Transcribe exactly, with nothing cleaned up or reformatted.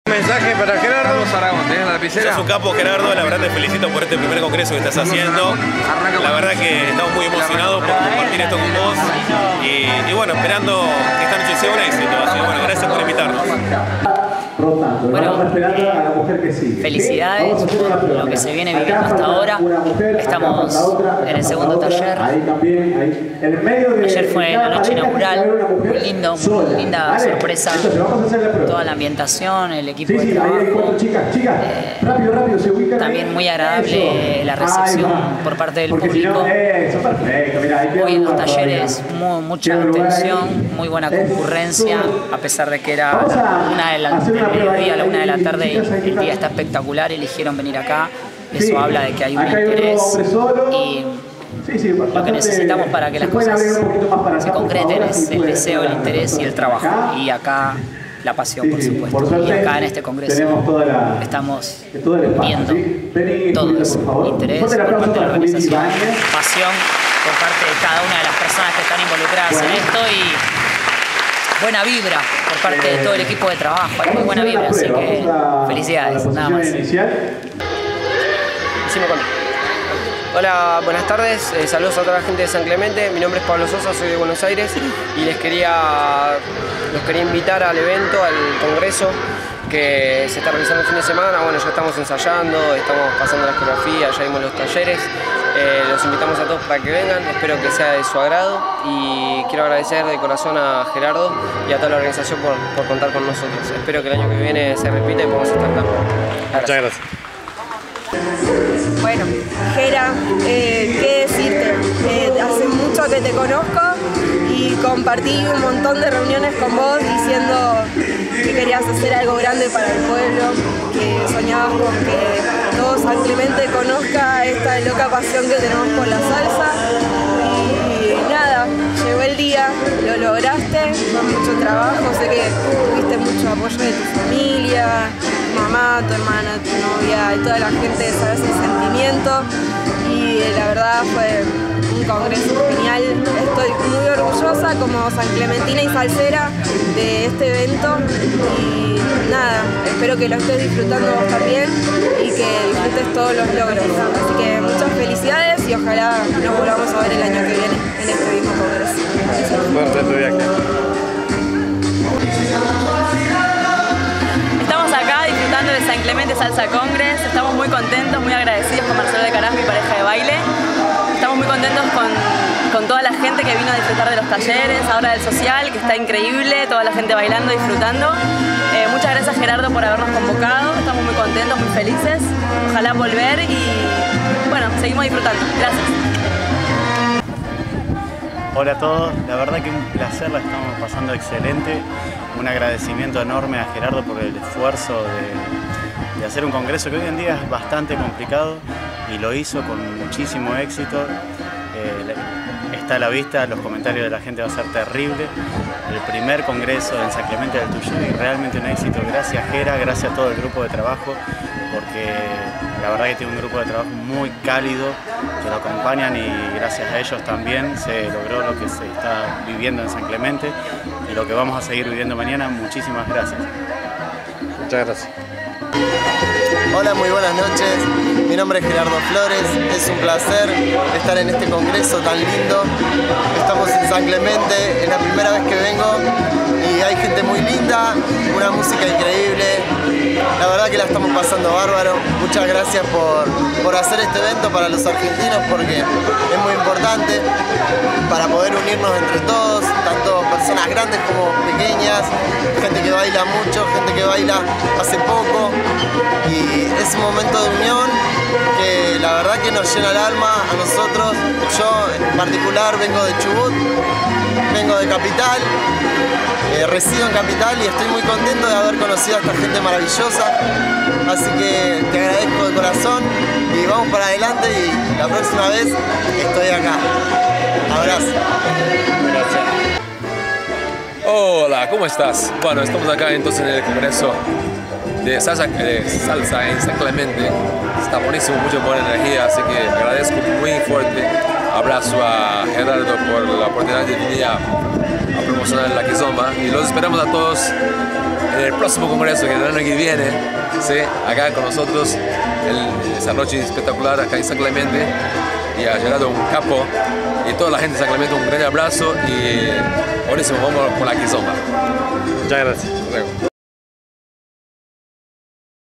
Mensaje para Gerardo. Carlos Aragón, ¿tenés la lapicera? Sos un capo, Gerardo, la verdad te felicito por este primer congreso que estás haciendo. La verdad que estamos muy emocionados por compartir esto con vos y, y bueno, esperando que esta noche sea un éxito. Así que bueno, gracias por invitarnos. Bueno, eh, felicidades por lo que se viene viviendo hasta ahora. Estamos en el segundo taller. Ayer fue la noche inaugural, muy lindo, muy linda sorpresa. Toda la ambientación, el equipo de trabajo. Eh, también muy agradable la recepción por parte del público. Hoy en los talleres muy, mucha atención, muy buena concurrencia, a pesar de que era una de las mediodía a la una de la tarde y el día está espectacular, eligieron venir acá. Eso habla de que hay un interés y lo que necesitamos para que las cosas se concreten es el deseo, el interés y el trabajo. Y acá la pasión, por supuesto. Y acá en este congreso estamos viendo todo eso. Interés por parte de la organización, pasión por parte de cada una de las personas que están involucradas en esto y buena vibra por parte de todo el equipo de trabajo, hay muy buena vibra, así que felicidades, nada más. Hola, buenas tardes, eh, saludos a toda la gente de San Clemente, mi nombre es Pablo Sosa, soy de Buenos Aires y les quería, los quería invitar al evento, al congreso que se está realizando el fin de semana. Bueno, ya estamos ensayando, estamos pasando la coreografía, ya vimos los talleres. Eh, los invitamos a todos para que vengan, espero que sea de su agrado y quiero agradecer de corazón a Gerardo y a toda la organización por, por contar con nosotros. Espero que el año que viene se repita y podamos estar acá. Muchas gracias. Bueno, Gera, eh, qué decirte, eh, hace mucho que te conozco y compartí un montón de reuniones con vos diciendo que querías hacer algo grande para el pueblo, que soñabas con que todo San Clemente conozca esta loca pasión que tenemos por la salsa y nada, llegó el día, lo lograste, fue mucho trabajo, sé que tuviste mucho apoyo de tu familia, tu mamá, tu hermana, tu novia y toda la gente, sabes el sentimiento y la verdad fue un congreso genial. Estoy muy orgullosa como sanclementina y salsera de este evento y nada, espero que lo estés disfrutando vos también y que disfrutes todos los logros. Así que muchas felicidades y ojalá nos volvamos a ver el año que viene en este mismo congreso. Suerte en tu viaje. Estamos acá disfrutando de San Clemente Salsa Congress, estamos muy contentos, muy agradecidos con Marcelo de Caraz, mi pareja de baile. Estamos muy contentos con, con toda la gente que vino a disfrutar de los talleres, ahora del social, que está increíble, toda la gente bailando, disfrutando. Eh, muchas gracias Gerardo por habernos convocado, estamos muy contentos, muy felices. Ojalá volver y bueno, seguimos disfrutando. Gracias. Hola a todos, la verdad que un placer, la estamos pasando excelente. Un agradecimiento enorme a Gerardo por el esfuerzo de, de hacer un congreso que hoy en día es bastante complicado y lo hizo con muchísimo éxito. Eh, está a la vista, los comentarios de la gente va a ser terrible. El primer congreso en San Clemente del Tuyú y realmente un éxito. Gracias Gera, gracias a todo el grupo de trabajo, porque la verdad que tiene un grupo de trabajo muy cálido que lo acompañan y gracias a ellos también se logró lo que se está viviendo en San Clemente y lo que vamos a seguir viviendo mañana. Muchísimas gracias. Muchas gracias. Hola, muy buenas noches. Mi nombre es Gerardo Flores. Es un placer estar en este congreso tan lindo. Estamos en San Clemente, es la primera vez que vengo y hay gente muy linda, una música increíble. La verdad que la estamos pasando bárbaro. Muchas gracias por, por hacer este evento para los argentinos porque es muy importante para poder unirnos entre todos, tanto personas grandes como pequeñas, gente que baila mucho, gente que baila hace poco. Y es un momento de unión que la verdad que nos llena el alma a nosotros. Yo en particular vengo de Chubut, vengo de Capital, eh, resido en Capital y estoy muy contento de haber conocido a esta gente maravillosa. Así que te agradezco de corazón y vamos para adelante y la próxima vez estoy acá. Abrazo. Gracias. Hola, ¿cómo estás? Bueno, estamos acá entonces en el congreso de salsa, de salsa en San Clemente. Está buenísimo, mucha buena energía, así que agradezco muy fuerte. Abrazo a Gerardo por la oportunidad de venir a, a promocionar la Kizomba y los esperamos a todos en el próximo congreso, que el año que viene, ¿sí? Acá con nosotros, el, esa noche espectacular acá en San Clemente, y a Gerardo, un capo, y toda la gente de San Clemente, un gran abrazo, y buenísimo, vamos con la Kizomba. Muchas gracias. Luego.